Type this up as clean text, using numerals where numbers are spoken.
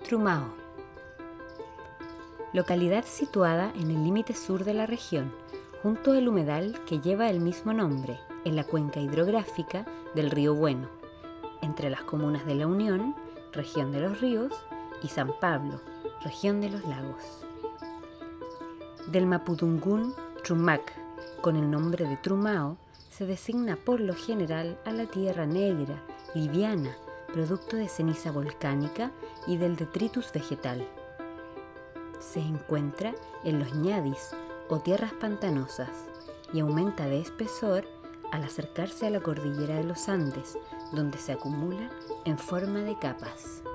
Trumao. Localidad situada en el límite sur de la región, junto al humedal que lleva el mismo nombre, en la cuenca hidrográfica del río Bueno, entre las comunas de La Unión, región de los ríos, y San Pablo, región de los lagos. Del mapudungún Trumac, con el nombre de Trumao, se designa por lo general a la tierra negra, liviana, producto de ceniza volcánica y del detritus vegetal. Se encuentra en los ñadis o tierras pantanosas y aumenta de espesor al acercarse a la cordillera de los Andes, donde se acumula en forma de capas.